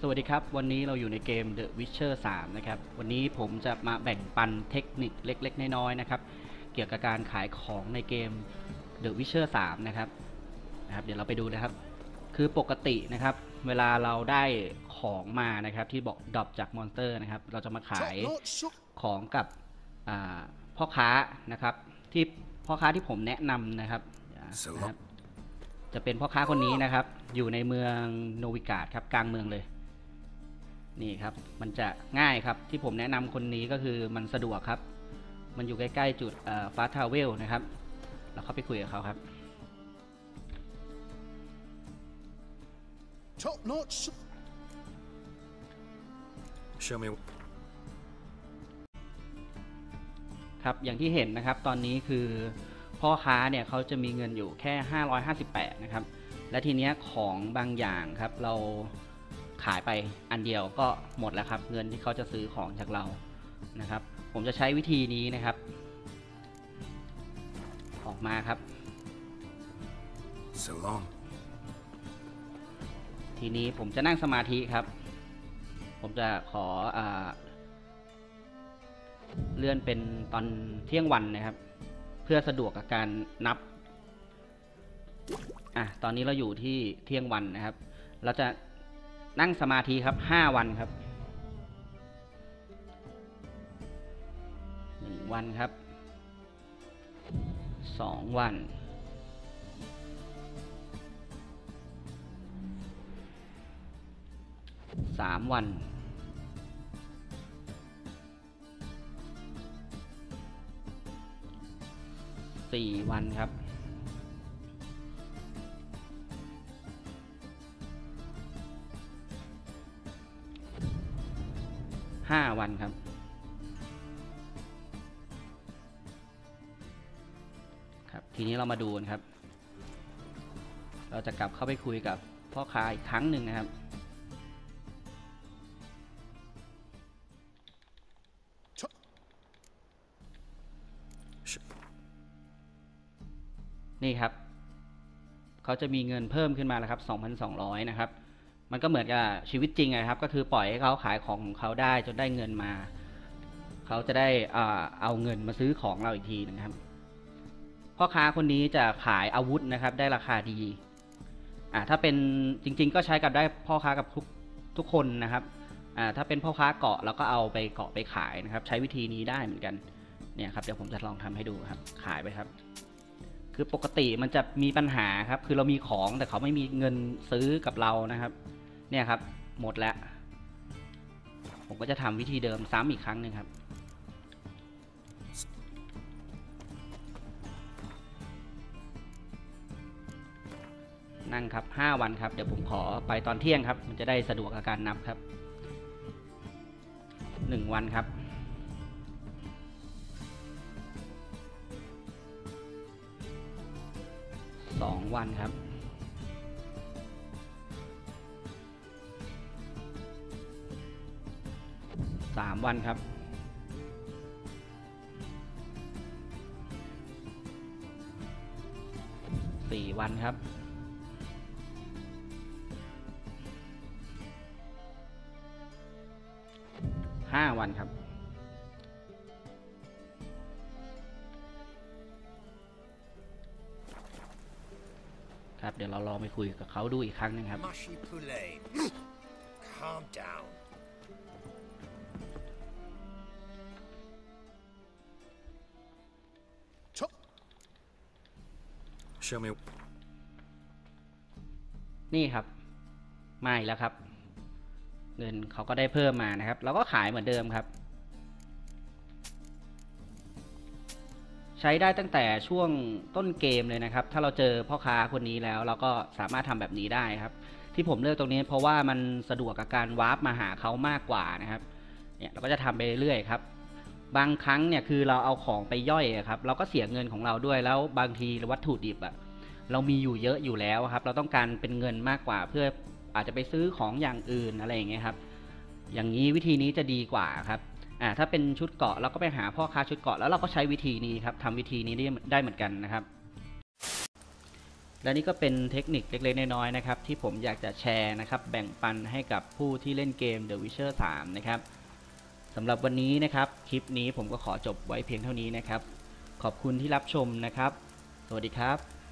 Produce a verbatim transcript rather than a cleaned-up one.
สวัสดีครับวันนี้เราอยู่ในเกม The Witcher สามนะครับวันนี้ผมจะมาแบ่งปันเทคนิคเล็กๆน้อยๆนะครับเกี่ยวกับการขายของในเกม The Witcher สามนะครับนะครับเดี๋ยวเราไปดูนะครับคือปกตินะครับเวลาเราได้ของมานะครับที่บอกดรอปจากมอนสเตอร์นะครับเราจะมาขายของกับพ่อค้านะครับที่พ่อค้าที่ผมแนะนำนะครับนะครับจะเป็นพ่อค้าคนนี้นะครับอยู่ในเมืองโนวิกาดครับกลางเมืองเลยนี่ครับมันจะง่ายครับที่ผมแนะนำคนนี้ก็คือมันสะดวกครับมันอยู่ใกล้ๆจุดฟาสทาวเวลนะครับเราเข้าไปคุยกับเขาครับครับอย่างที่เห็นนะครับตอนนี้คือพ่อค้าเนี่ยเขาจะมีเงินอยู่แค่ห้าร้อยห้าสิบแปดนะครับและทีเนี้ยของบางอย่างครับเราขายไปอันเดียวก็หมดแล้วครับเงินที่เขาจะซื้อของจากเรานะครับผมจะใช้วิธีนี้นะครับออกมาครับ so long ทีนี้ผมจะนั่งสมาธิครับผมจะขออ่าเลื่อนเป็นตอนเที่ยงวันนะครับเพื่อสะดวกกับการนับอ่ะตอนนี้เราอยู่ที่เที่ยงวันนะครับเราจะนั่งสมาธิครับห้าวันครับหนึ่งวันครับสองวันสามวันสี่วันครับห้าวันครับครับทีนี้เรามาดูกันครับเราจะกลับเข้าไปคุยกับพ่อค้าอีกครั้งหนึ่งนะครับนี่ครับเขาจะมีเงินเพิ่มขึ้นมาแล้วครับ สองพันสองร้อย นะครับมันก็เหมือนกับชีวิตจริงนะครับก็คือปล่อยให้เขาขายของของเขาได้จนได้เงินมาเขาจะได้เอาเงินมาซื้อของเราอีกทีนะครับพ่อค้าคนนี้จะขายอาวุธนะครับได้ราคาดีอ่าถ้าเป็นจริงๆก็ใช้กับได้พ่อค้ากับทุกทุกคนนะครับอ่าถ้าเป็นพ่อค้าเกาะเราก็เอาไปเกาะไปขายนะครับใช้วิธีนี้ได้เหมือนกันเนี่ยครับเดี๋ยวผมจะลองทำให้ดูครับขายไปครับคือปกติมันจะมีปัญหาครับคือเรามีของแต่เขาไม่มีเงินซื้อกับเรานะครับเนี่ยครับหมดแล้วผมก็จะทำวิธีเดิมซ้ำอีกครั้งหนึ่งครับนั่งครับห้าวันครับเดี๋ยวผมขอไปตอนเที่ยงครับมันจะได้สะดวกกับการนับครับหนึ่งวันครับสองวันครับสามวันครับสี่วันครับห้าวันครับครับเดี๋ยวเราลองไปคุยกับเขาดูอีกครั้งนึงครับนี่ครับมาอีกแล้วครับเงินเขาก็ได้เพิ่มมานะครับเราก็ขายเหมือนเดิมครับใช้ได้ตั้งแต่ช่วงต้นเกมเลยนะครับถ้าเราเจอพ่อค้าคนนี้แล้วเราก็สามารถทำแบบนี้ได้ครับที่ผมเลือกตรงนี้เพราะว่ามันสะดวกกับการวาร์ปมาหาเขามากกว่านะครับเนี่ยเราก็จะทำไปเรื่อยครับบางครั้งเนี่ยคือเราเอาของไปย่อยครับเราก็เสียเงินของเราด้วยแล้วบางทีวัตถุดิบอะเรามีอยู่เยอะอยู่แล้วครับเราต้องการเป็นเงินมากกว่าเพื่ออาจจะไปซื้อของอย่างอื่นอะไรอย่างเงี้ยครับอย่างนี้วิธีนี้จะดีกว่าครับ อ่าถ้าเป็นชุดเกาะเราก็ไปหาพ่อค้าชุดเกาะแล้วเราก็ใช้วิธีนี้ครับทำวิธีนี้ได้ได้เหมือนกันนะครับและนี่ก็เป็นเทคนิคเล็กๆน้อยๆนะครับที่ผมอยากจะแชร์นะครับแบ่งปันให้กับผู้ที่เล่นเกม The Witcher สามนะครับสำหรับวันนี้นะครับคลิปนี้ผมก็ขอจบไว้เพียงเท่านี้นะครับขอบคุณที่รับชมนะครับสวัสดีครับ